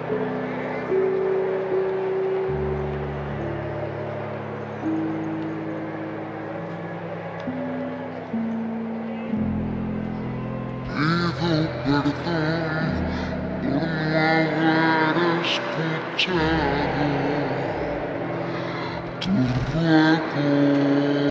Pido perdón por no haber escuchado tu ruego.